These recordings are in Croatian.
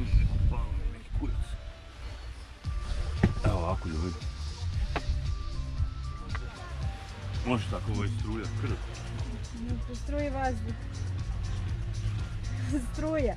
Palo mi neki kurac. Evo ovako ljudi. Može tako ovo istrujat krv. Struji vazduh. Struja.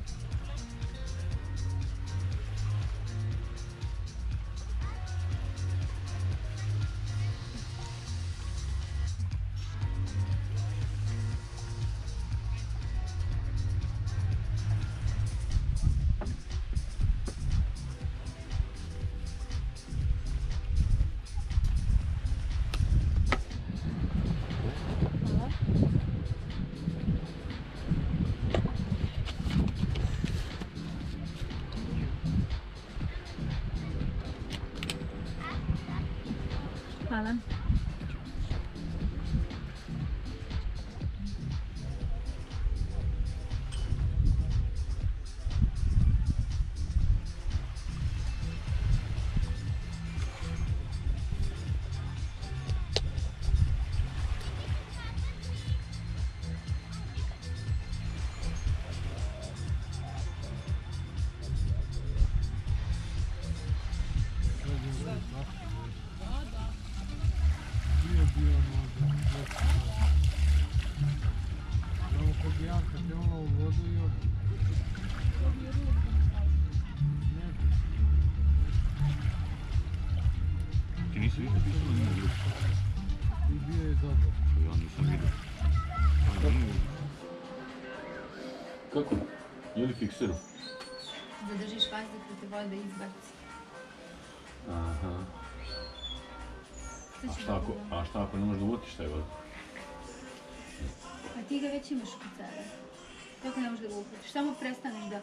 Hvala. Ti nisi vidio pisao nije bilo? I bio je dobar. Ja nisam vidio. Kako? Je li fikseru? Zadržiš vazduh da te voda izbaci. Aha. A šta ako ne možeš da uvatiš taj vodu? A ti ga već imaš kod sebe. Kako ne možeš da ga uhvatiš? Samo prestaneš da...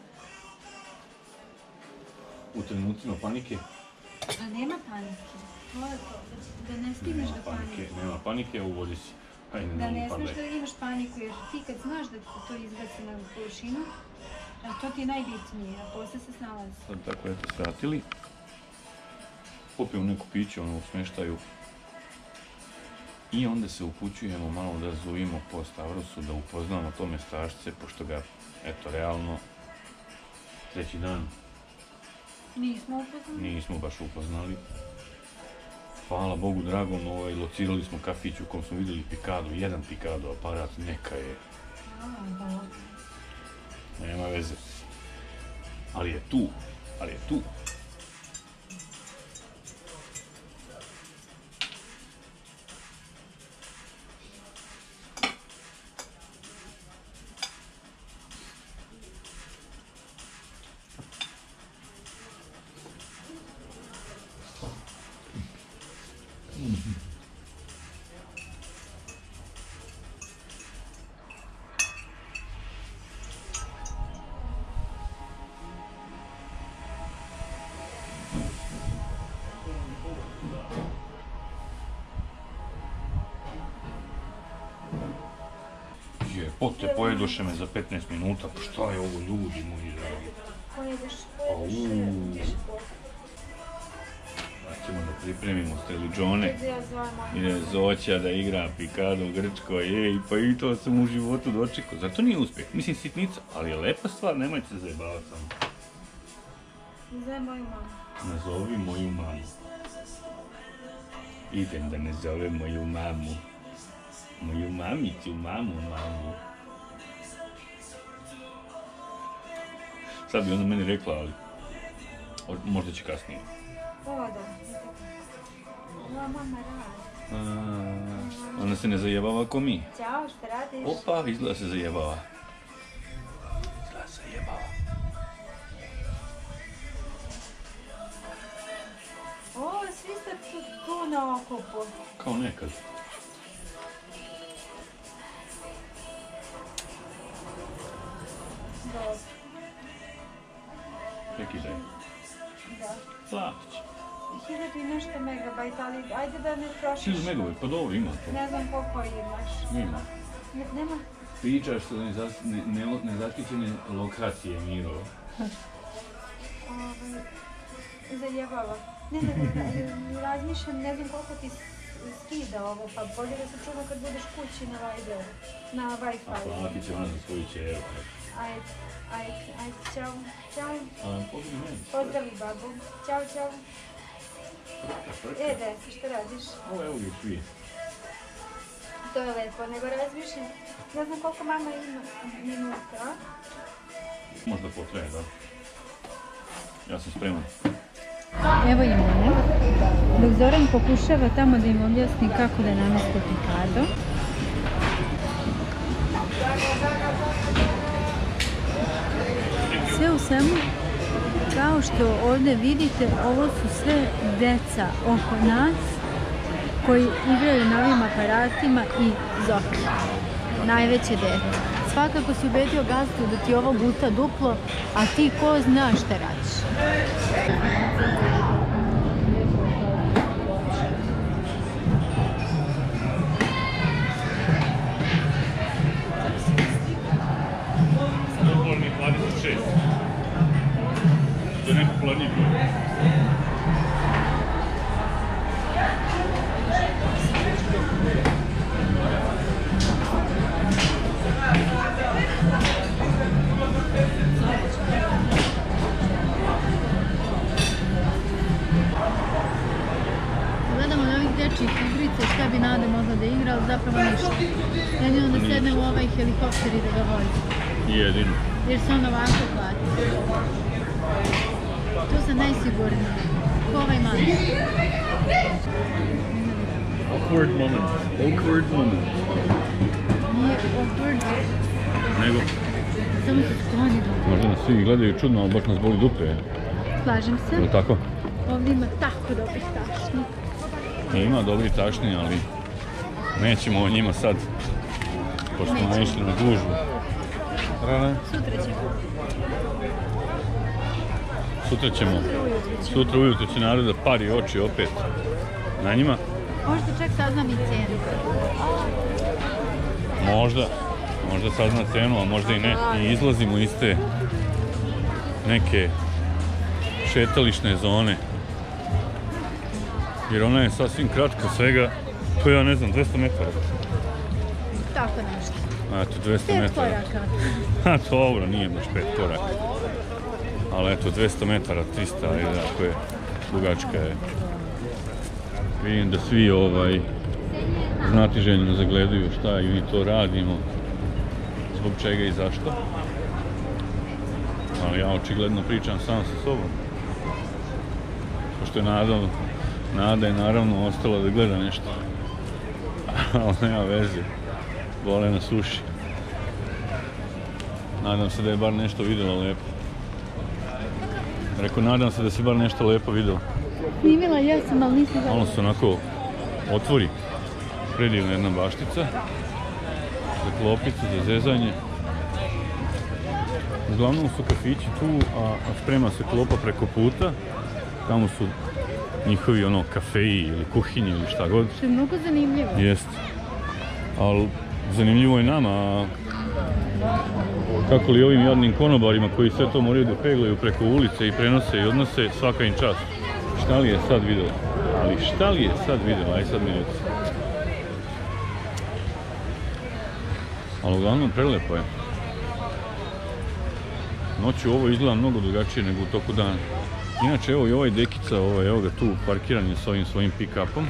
U trenucima panike? A nema panike. To je to. Da ne stigneš do panike. Nema panike, u vodi si. Hajde, Da ne smiješ da imaš paniku, jer ti kad znaš da to izbaci na površinu, to ti je najbitnije, a posle se snalazi. Sad tako eto svratili. Popijemo neku piće, ono u smještaju. I onda se upućujemo malo da zujimo po Stavrosu, da upoznamo to mestašce, pošto ga, eto, realno, treći dan nismo baš upoznali. Hvala Bogu dragom, locirali smo kafić u kom smo vidjeli pikadu, jedan pikado aparat, neka je. Nema veze. Ali je tu. Pote pojedoše me za 15 minuta, pa šta je ovo ljudi moji dragi? Pojedeš, ćemo da pripremimo steliđone. Ide Zoća da igra pikado u Grčkoj, pa i to sam u životu dočekao. Zar to nije uspjeh? Mislim sitnica, ali je lepa stvar, nemojte se zajebavati samo. Zove moju mamu. Nazovi moju mamu. Idem da ne zovem moju mamu. Moju mamicu, mamu. Sad bi ona meni rekla, ali možda će kasnije. Da. Moja mama radi. Ona se ne zajebava ko mi. Ćao, šta radiš? Opa, izgleda se zajebava. O, svi ste tu na okupu. Kao nekad. Dobro. Neki daj. Da. Platić. 1000 i nešto megabajta, ali ajde da ne trošiš. 1000 megabajta, pa dobro ima to. Ne znam koliko imaš. Nema. Nema? Pričaš sa nezaštićene lokacije, Miro. Zajebava. Ne, razmišljam, ne znam koliko ti skida ovo, pa bolje da se čuva kad budeš kući na Viberu, na Wi-Fi. A platit će ona za svoju čeru. Ajde. Ajde, čao. Ćao. Pozdrav meni. Pozdravi babu. Ćao, čao. Desi, što radiš? Ovo evo uvijek vije. To je lepo, nego razmišljam. Ne znam koliko mama ima minuta, a? Možda potraje, da. Ja sam spreman. Evo i one. Dok Zoran pokušava tamo da im objasni kako da nameste pikado. Sve u svemu, kao što ovdje vidite, ovo su sve deca oko nas koji igraju na ovim aparatima i Zoki, najveće dete. Svakako si ubedio gazdu da ti ovo guta duplo, a ti ko zna šta radiš. Odborni 26. To je nepopularniji broj. Gledamo na ovih dečjih igrice šta bi Nada mogla da igra, ali zapravo ništa. Jedino da sedne u ovaj helikopter i da ga vozi. Jedino. Jer se on ovako hvati. Tu sam najsigurnija. Ko ovaj mali. Awkward moment. Awkward moment. Nije awkward. Nego, Samo se skloni do. možda nas svi gledaju čudno, ali baš nas boli dupe. Slažem se. Je li tako? Ovdje ima tako dobrih tašni. Ima dobri tašni, ali nećemo o njima sad, pošto smo naišli na gužvu. Rana? Sutra ćemo. Sutra ujutro će narod da pari oči opet na njima. Možda čak saznam i cijenu. Možda sazna cenu, a možda i ne. I izlazimo iz te neke šetališne zone. Jer ona je sasvim kratka, svega, to ja ne znam, 200 metara. Tako nešto. Eto, 200 5 metara. koraka. Ha, dobro, nije baš 5 koraka. Ali eto, 200 metara, 300, ajde, ako je dugačka je. Vidim da svi znatiželjno zagledaju šta i mi to radimo, zbog čega i zašto. Ali ja očigledno pričam sam sa sobom. Pošto je Nada je naravno ostala da gleda nešto. Ali nema veze, bole nas uši. Nadam se da je bar nešto vidjela lepo. Rekao, nadam se da si bar nešto lepo vidjela. Snimila jesam, ali nisam Malo se onako otvori. Predivna jedna baštica. Za klopicu, za zezanje. Uglavnom su kafići tu, a sprema se klopa preko puta. Tamo su njihovi kafeji ili kuhinje ili šta god. Što je mnogo zanimljivo. Jest. Ali zanimljivo je nama, a kako li ovim jadnim konobarima koji sve to moraju da peglaju preko ulice i prenose i odnose, svaka im čast. Šta li je sad vidjela? Ali šta li je sad vidjela? Aj sad mi reci. Ali uglavnom prelepo je. Noću ovo izgleda mnogo drugačije nego u toku dana. Inače, evo i ovaj dekica, evo ga tu parkiran je s ovim svojim pick-upom.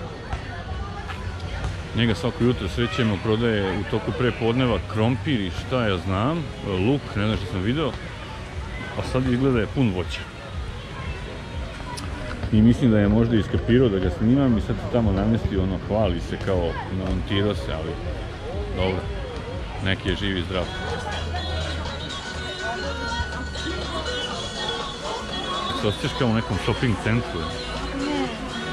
Njega svako jutro srećemo, prodaje u toku prepodneva krompir i šta ja znam, luk, ne znam što sam video, a sad izgleda je pun voća. I mislim da je možda iskapirao da ga snimam i sad se tamo namestio, hvali se kao namontirao se, ali dobro, neki je živ i zdrav. Se osjećaš kao u nekom shopping centru? Ne.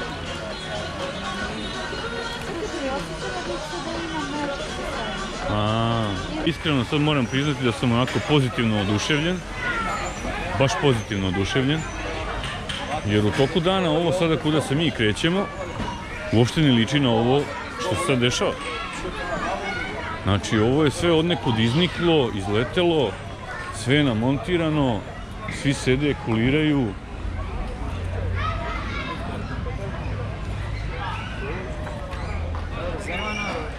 Iskreno sad moram priznati da sam onako pozitivno oduševljen. Baš pozitivno oduševljen. Jer u toku dana ovo sada kuda se mi krećemo uopšte ne liči na ovo što se sad dešava. Znači ovo je sve odnekud izniklo, izletelo, sve je namontirano, svi sede, kuliraju.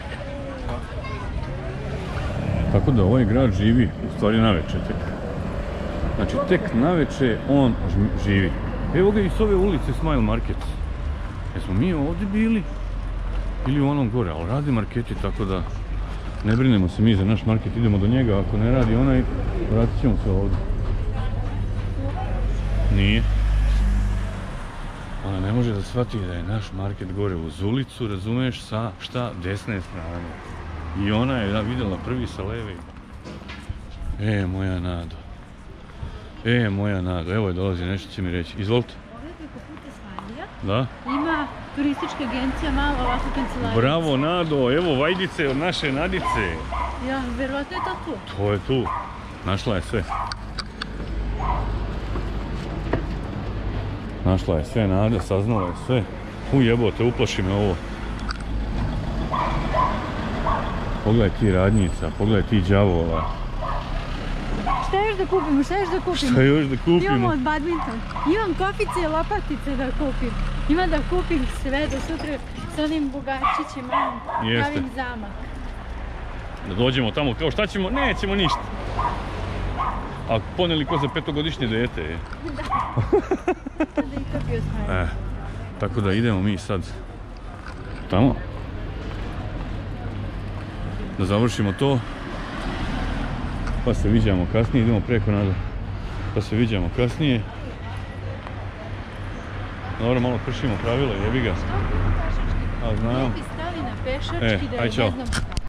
Tako da ovaj grad živi, u stvari navečer tek. Znači tek navečer on živi. Evo ga i s ove ulice Smile Market. Jesmo mi ovdje bili? Ili u onom gore, ali radi marketi, tako da ne brinemo se mi za naš market, idemo do njega, ako ne radi onaj, vratit ćemo se ovdje. Nije. Ona ne može da shvati da je naš market gore uz ulicu, razumiješ, sa šta? Desne strane. I ona je vidjela prvi sa leve. Moja Nado. Moja Nado, evo je dolazi, nešto će mi reći. Izvolite. Ovdje preko puta Smajlija Da? ima turistička agencija, malo ovako kancelarija. Bravo Nado, evo vajdice od naše Nadice. Ja, verovatno je to tu. To je tu. Našla je sve. Našla je sve, Nada, saznala je sve. Jebote, uplaši me ovo. Pogledaj ti radnjica, pogledaj ti đavola. Šta još da kupimo, šta još da kupimo? Šta još da kupimo? Imamo od badminton. Imam kofice i lopatice da kupim. Imam da kupim sve do sutra sa onim bogačićem, pravim zamak. Da dođemo tamo, kao šta ćemo? Nećemo ništa. A poneli ko za 5-godišnje dete je. Da i to bio Smajlija. Tako da idemo mi sad tamo. Da završimo to. Pa se viđamo kasnije, idemo preko Nada. Pa se viđamo kasnije. Dobro, malo kršimo pravila, jebi ga. Što bi pešački? A znam. Ne bi stali na pešački da je aj, čao. ne znam.